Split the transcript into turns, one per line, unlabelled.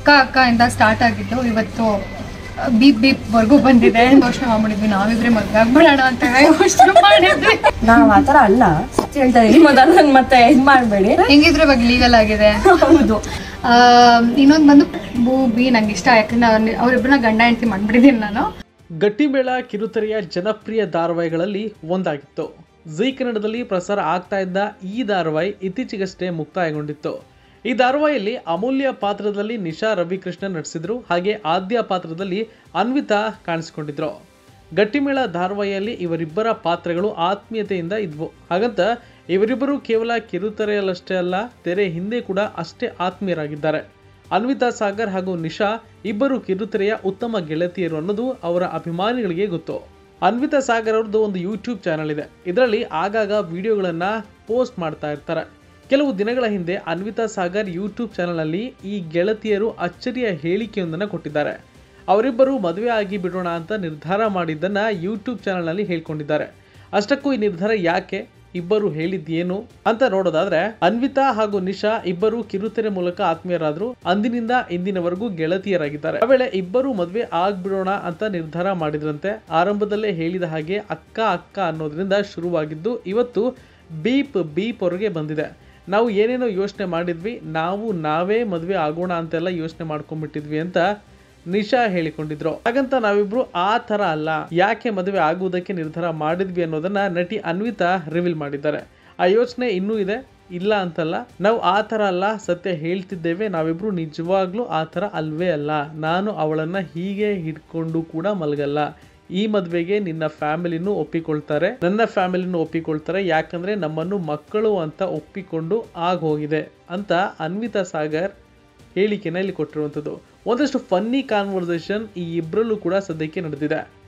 ಅಕ್ಕ ಅಕ್ಕ ಇಂದ ಸ್ಟಾರ್ಟ್ ಆಗಿದ್ದು ಇವತ್ತು ಬೀಪ್ ಬೀಪ್ ವರ್ಗೂ ಬಂದಿದೆ. ಯೋಚನೆ ಮಾಡ್ಬಿಟ್ಟಿದ್ವಿ ನಾವಿಬ್ರೆ ಮದ್ವೆ ಆಗ್ಬಿಡೋಣ ಅಂತ ಯೋಚನೆ ಮಾಡಿದ್ವಿ.
ನಾವ್ ಆತರ ಅಲ್ಲ, ಹೇಳ್ತಾ ಇದೀನಿ ಮೊದಲು ಮತ್ತೆ ಇದ್ ಮಾಡ್ಬೇಡಿ.
ಹೆಂಗಿದ್ರೆ ಇವಾಗ ಲೀಗಲ್ ಆಗಿದೆ.
ಹೌದು.
ಇನ್ನೊಂದು ಬಂದು ಬೂಬಿ ನಂಗೆ ಇಷ್ಟ, ಯಾಕಂದ್ರೆ ಅವ್ರಿಬ್ರನ್ನ ಗಂಡ ಹೆಂಡತಿ ಮಾಡ್ಬಿಟ್ಟಿದ್ದೀನಿ ನಾನು.
ಗಟ್ಟಿಮೇಳ ಕಿರುತೆರೆಯ ಜನಪ್ರಿಯ ಧಾರಾವಾಹಿಗಳಲ್ಲಿ ಒಂದಾಗಿತ್ತು. ಜೀ ಕನ್ನಡದಲ್ಲಿ ಪ್ರಸಾರ ಆಗ್ತಾ ಇದ್ದ ಈ ಧಾರಾವಾಹಿ ಇತ್ತೀಚೆಗಷ್ಟೇ ಮುಕ್ತಾಯಗೊಂಡಿತ್ತು. ಈ ಧಾರಾವಾಹಿಯಲ್ಲಿ ಅಮೂಲ್ಯ ಪಾತ್ರದಲ್ಲಿ ನಿಶಾ ರವಿಕೃಷ್ಣನ್ ನಟಿಸಿದ್ರು, ಹಾಗೆ ಆದ್ಯ ಪಾತ್ರದಲ್ಲಿ ಅನ್ವಿತಾ ಕಾಣಿಸಿಕೊಂಡಿದ್ರು. ಗಟ್ಟಿಮೇಳ ಧಾರಾವಾಹಿಯಲ್ಲಿ ಇವರಿಬ್ಬರ ಪಾತ್ರಗಳು ಆತ್ಮೀಯತೆಯಿಂದ ಇದ್ವು. ಹಾಗಂತ ಇವರಿಬ್ಬರು ಕೇವಲ ಕಿರುತೆರೆಯಲ್ಲಷ್ಟೇ ಅಲ್ಲ, ತೆರೆ ಹಿಂದೆ ಕೂಡ ಅಷ್ಟೇ ಆತ್ಮೀಯರಾಗಿದ್ದಾರೆ. ಅನ್ವಿತಾ ಸಾಗರ್ ಹಾಗೂ ನಿಶಾ ಇಬ್ಬರು ಕಿರುತೆರೆಯ ಉತ್ತಮ ಗೆಳತಿಯರು ಅನ್ನೋದು ಅವರ ಅಭಿಮಾನಿಗಳಿಗೆ ಗೊತ್ತು. ಅನ್ವಿತಾ ಸಾಗರ್ ಅವ್ರದ್ದು ಒಂದು ಯೂಟ್ಯೂಬ್ ಚಾನಲ್ ಇದೆ. ಇದರಲ್ಲಿ ಆಗಾಗ ವಿಡಿಯೋಗಳನ್ನ ಪೋಸ್ಟ್ ಮಾಡ್ತಾ ಇರ್ತಾರೆ. ಕೆಲವು ದಿನಗಳ ಹಿಂದೆ ಅನ್ವಿತಾ ಸಾಗರ್ ಯೂಟ್ಯೂಬ್ ಚಾನಲ್ನಲ್ಲಿ ಈ ಗೆಳತಿಯರು ಅಚ್ಚರಿಯ ಹೇಳಿಕೆಯೊಂದನ್ನು ಕೊಟ್ಟಿದ್ದಾರೆ. ಅವರಿಬ್ಬರು ಮದುವೆ ಆಗಿ ಬಿಡೋಣ ಅಂತ ನಿರ್ಧಾರ ಮಾಡಿದ್ದನ್ನ ಯೂಟ್ಯೂಬ್ ಚಾನಲ್ನಲ್ಲಿ ಹೇಳ್ಕೊಂಡಿದ್ದಾರೆ. ಅಷ್ಟಕ್ಕೂ ಈ ನಿರ್ಧಾರ ಯಾಕೆ, ಇಬ್ಬರು ಹೇಳಿದ್ದೇನು ಅಂತ ನೋಡೋದಾದ್ರೆ, ಅನ್ವಿತಾ ಹಾಗೂ ನಿಶಾ ಇಬ್ಬರು ಕಿರುತೆರೆ ಮೂಲಕ ಆತ್ಮೀಯರಾದ್ರು. ಅಂದಿನಿಂದ ಇಂದಿನವರೆಗೂ ಗೆಳತಿಯರಾಗಿದ್ದಾರೆ. ಆ ವೇಳೆ ಇಬ್ಬರು ಮದುವೆ ಆಗ್ಬಿಡೋಣ ಅಂತ ನಿರ್ಧಾರ ಮಾಡಿದ್ರಂತೆ. ಆರಂಭದಲ್ಲೇ ಹೇಳಿದ ಹಾಗೆ ಅಕ್ಕ ಅಕ್ಕ ಅನ್ನೋದ್ರಿಂದ ಶುರುವಾಗಿದ್ದು ಇವತ್ತು ಬೀಪ್ ಬೀಪ್ ಹೊರಗೆ ಬಂದಿದೆ. ನಾವು ಏನೇನೋ ಯೋಚನೆ ಮಾಡಿದ್ವಿ, ನಾವೇ ಮದುವೆ ಆಗೋಣ ಅಂತೆಲ್ಲ ಯೋಚನೆ ಮಾಡ್ಕೊಂಡ್ಬಿಟ್ಟಿದ್ವಿ ಅಂತ ನಿಶಾ ಹೇಳಿಕೊಂಡಿದ್ರು. ಹಾಗಂತ ನಾವಿಬ್ರು ಆ ತರ ಅಲ್ಲ, ಯಾಕೆ ಮದುವೆ ಆಗುವುದಕ್ಕೆ ನಿರ್ಧಾರ ಮಾಡಿದ್ವಿ ಅನ್ನೋದನ್ನ ನಟಿ ಅನ್ವಿತಾ ರಿವೀಲ್ ಮಾಡಿದ್ದಾರೆ. ಆ ಯೋಚನೆ ಇನ್ನೂ ಇದೆ, ಇಲ್ಲ ಅಂತಲ್ಲ, ನಾವು ಆ ತರ ಅಲ್ಲ, ಸತ್ಯ ಹೇಳ್ತಿದ್ದೇವೆ, ನಾವಿಬ್ರು ನಿಜವಾಗ್ಲೂ ಆ ತರ ಅಲ್ವೇ ಅಲ್ಲ. ನಾನು ಅವಳನ್ನ ಹೀಗೆ ಹಿಡ್ಕೊಂಡು ಕೂಡ ಮಲಗಲ್ಲ. ಈ ಮದ್ವೆಗೆ ನಿನ್ನ ಫ್ಯಾಮಿಲಿನೂ ಒಪ್ಪಿಕೊಳ್ತಾರೆ, ನನ್ನ ಫ್ಯಾಮಿಲಿನೂ ಒಪ್ಪಿಕೊಳ್ತಾರೆ, ಯಾಕಂದ್ರೆ ನಮ್ಮನ್ನು ಮಕ್ಕಳು ಅಂತ ಒಪ್ಪಿಕೊಂಡು ಆಗೋಗಿದೆ ಅಂತ ಅನ್ವಿತಾ ಸಾಗರ್ ಹೇಳಿಕೆನ ಇಲ್ಲಿ ಕೊಟ್ಟಿರುವಂಥದ್ದು. ಒಂದಷ್ಟು ಫನ್ನಿ ಕಾನ್ವರ್ಸೇಷನ್ ಈ ಇಬ್ಬರಲ್ಲೂ ಕೂಡ ಸದ್ಯಕ್ಕೆ ನಡೆದಿದೆ.